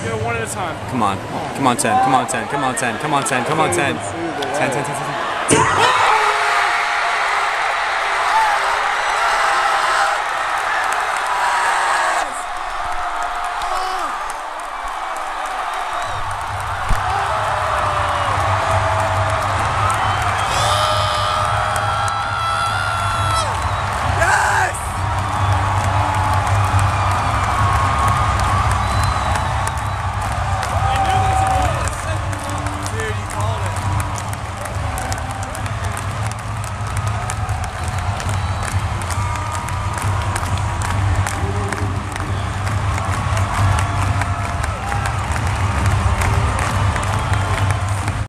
Go one at a time. Come on. Come on, 10. Come on, 10. Come on, 10. Come on, 10. Come on, 10. 10, 10, 10, 10. 10.